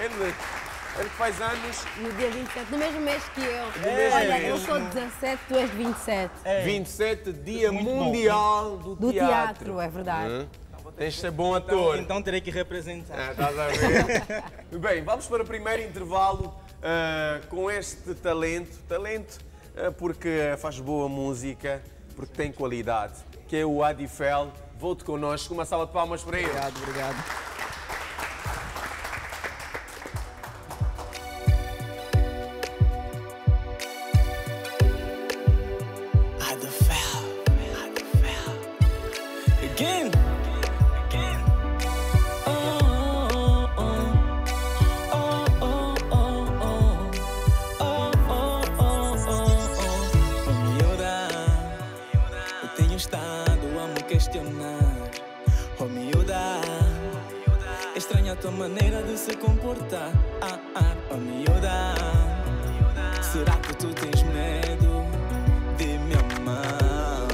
Ele que faz anos. No dia 27, no mesmo mês que eu. Olha, eu sou 17, tu és 27. 27, Dia Mundial do Teatro, é verdade. Tens de ser bom ator. Então terei que representar. Estás a ver? Bem, vamos para o primeiro intervalo com este talento. Porque faz boa música, porque tem qualidade, que é o Adifel. Volte connosco. Uma salva de palmas para ele. Obrigado, obrigado. Oh miúda, é estranha a tua maneira de se comportar. Oh miúda, será que tu tens medo de me amar?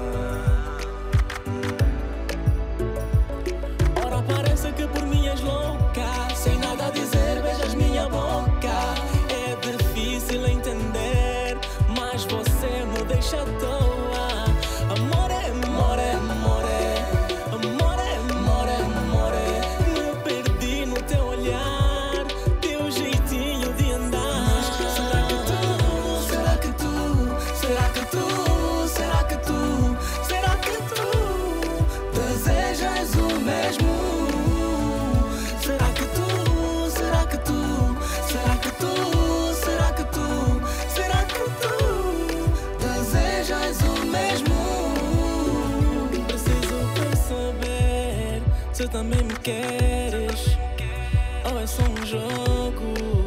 Ora parece que por mim és louca, sem nada a dizer beijas minha boca. É difícil entender, mas você me deixa à toa. Amore, amore, amore, amore, amore, amore. Me perdi no teu olhar, teu jeitinho de andar. Será que tu, será que tu, será que tu, será que tu, será que tu desejas o mesmo? Será que tu, será que tu, será que tu, será que tu, será que tu desejas o mesmo? Se também me queres, ou é só um jogo?